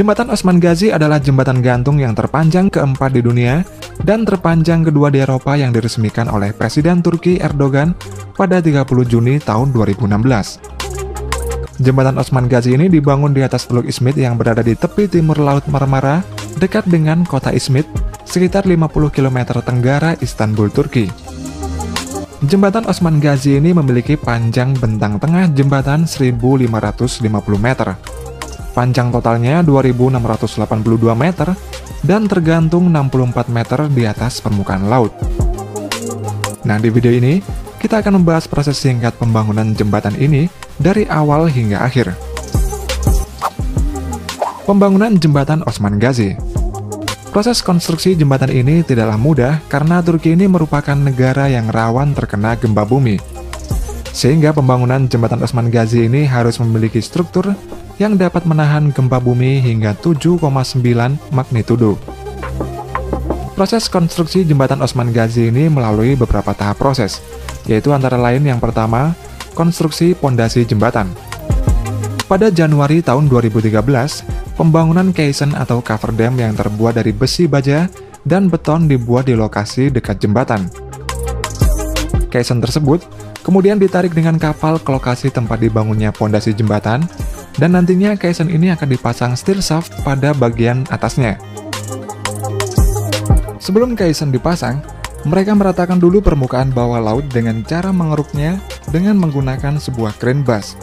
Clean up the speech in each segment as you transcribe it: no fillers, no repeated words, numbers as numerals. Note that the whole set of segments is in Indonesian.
Jembatan Osman Ghazi adalah jembatan gantung yang terpanjang keempat di dunia dan terpanjang kedua di Eropa yang diresmikan oleh Presiden Turki Erdogan pada 30 Juni tahun 2016. Jembatan Osman Ghazi ini dibangun di atas Teluk Izmit yang berada di tepi timur Laut Marmara, dekat dengan kota Izmit, sekitar 50 km tenggara Istanbul, Turki. Jembatan Osman Ghazi ini memiliki panjang bentang tengah jembatan 1.550 meter. Panjang totalnya 2.682 meter dan tergantung 64 meter di atas permukaan laut. Nah, di video ini kita akan membahas proses singkat pembangunan jembatan ini dari awal hingga akhir. Pembangunan jembatan Osman Ghazi. Proses konstruksi jembatan ini tidaklah mudah karena Turki ini merupakan negara yang rawan terkena gempa bumi. Sehingga pembangunan jembatan Osman Ghazi ini harus memiliki struktur yang dapat menahan gempa bumi hingga 7,9 magnitudo. Proses konstruksi jembatan Osman Ghazi ini melalui beberapa tahap proses, yaitu antara lain yang pertama, konstruksi pondasi jembatan. Pada Januari tahun 2013, pembangunan caisson atau cover dam yang terbuat dari besi baja dan beton dibuat di lokasi dekat jembatan. Caisson tersebut kemudian ditarik dengan kapal ke lokasi tempat dibangunnya pondasi jembatan, dan nantinya caisson ini akan dipasang steel shaft pada bagian atasnya. Sebelum caisson dipasang, mereka meratakan dulu permukaan bawah laut dengan cara mengeruknya dengan menggunakan sebuah crane bus.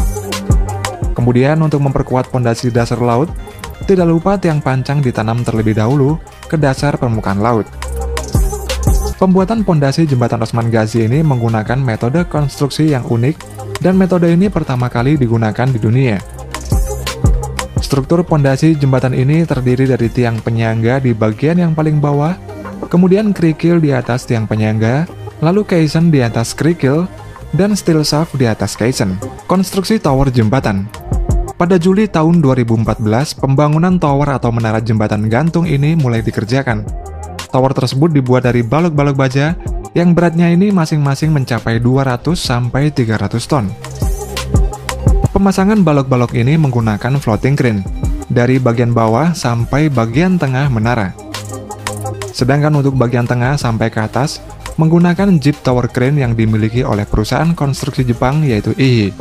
Kemudian untuk memperkuat pondasi dasar laut, tidak lupa tiang pancang ditanam terlebih dahulu ke dasar permukaan laut. Pembuatan pondasi jembatan Osman Ghazi ini menggunakan metode konstruksi yang unik, dan metode ini pertama kali digunakan di dunia. Struktur pondasi jembatan ini terdiri dari tiang penyangga di bagian yang paling bawah, kemudian kerikil di atas tiang penyangga, lalu caisson di atas kerikil, dan steel shaft di atas caisson. Konstruksi tower jembatan. Pada Juli tahun 2014, pembangunan tower atau menara jembatan gantung ini mulai dikerjakan. Tower tersebut dibuat dari balok-balok baja yang beratnya ini masing-masing mencapai 200 sampai 300 ton. Pemasangan balok-balok ini menggunakan floating crane dari bagian bawah sampai bagian tengah menara. Sedangkan untuk bagian tengah sampai ke atas menggunakan jeep tower crane yang dimiliki oleh perusahaan konstruksi Jepang yaitu IHI.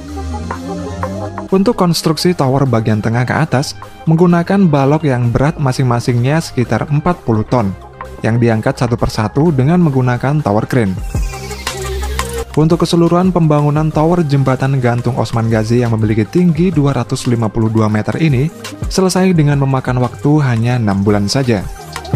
Untuk konstruksi tower bagian tengah ke atas menggunakan balok yang berat masing-masingnya sekitar 40 ton yang diangkat satu persatu dengan menggunakan tower crane. Untuk keseluruhan pembangunan tower jembatan gantung Osman Ghazi yang memiliki tinggi 252 meter ini selesai dengan memakan waktu hanya 6 bulan saja.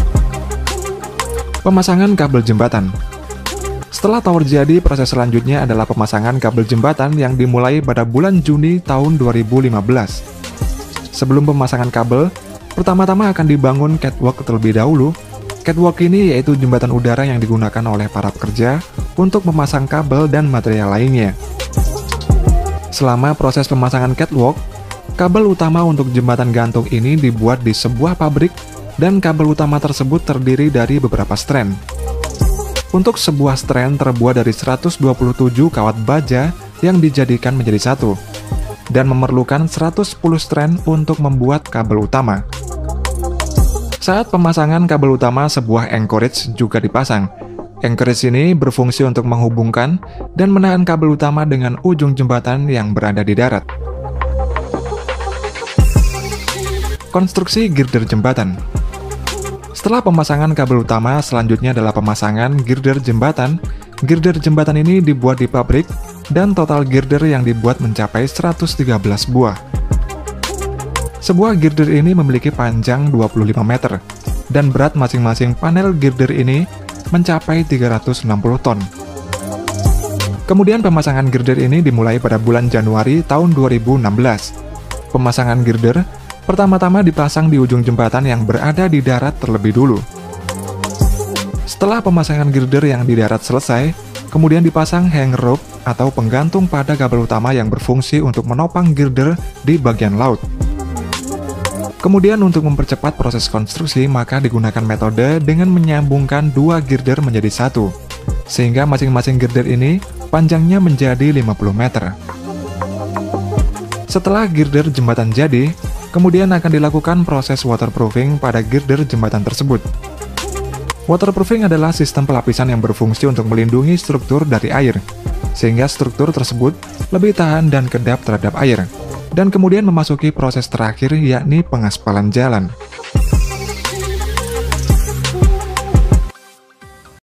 Pemasangan kabel jembatan. Setelah tower jadi, proses selanjutnya adalah pemasangan kabel jembatan yang dimulai pada bulan Juni tahun 2015. Sebelum pemasangan kabel, pertama-tama akan dibangun catwalk terlebih dahulu. Catwalk ini yaitu jembatan udara yang digunakan oleh para pekerja untuk memasang kabel dan material lainnya. Selama proses pemasangan catwalk, kabel utama untuk jembatan gantung ini dibuat di sebuah pabrik dan kabel utama tersebut terdiri dari beberapa strand. Untuk sebuah strand terbuat dari 127 kawat baja yang dijadikan menjadi satu, dan memerlukan 110 strand untuk membuat kabel utama. Saat pemasangan kabel utama, sebuah anchorage juga dipasang. Anchorage ini berfungsi untuk menghubungkan dan menahan kabel utama dengan ujung jembatan yang berada di darat. Konstruksi girder jembatan. Setelah pemasangan kabel utama, selanjutnya adalah pemasangan girder jembatan. Girder jembatan ini dibuat di pabrik, dan total girder yang dibuat mencapai 113 buah. Sebuah girder ini memiliki panjang 25 meter, dan berat masing-masing panel girder ini mencapai 360 ton. Kemudian pemasangan girder ini dimulai pada bulan Januari tahun 2016. Pemasangan girder pertama-tama dipasang di ujung jembatan yang berada di darat terlebih dulu. Setelah pemasangan girder yang di darat selesai, kemudian dipasang hang rope atau penggantung pada kabel utama yang berfungsi untuk menopang girder di bagian laut. Kemudian untuk mempercepat proses konstruksi, maka digunakan metode dengan menyambungkan dua girder menjadi satu, sehingga masing-masing girder ini panjangnya menjadi 50 meter. Setelah girder jembatan jadi, Kemudian akan dilakukan proses waterproofing pada girder jembatan tersebut. Waterproofing adalah sistem pelapisan yang berfungsi untuk melindungi struktur dari air, sehingga struktur tersebut lebih tahan dan kedap terhadap air. Dan kemudian memasuki proses terakhir, yakni pengaspalan jalan.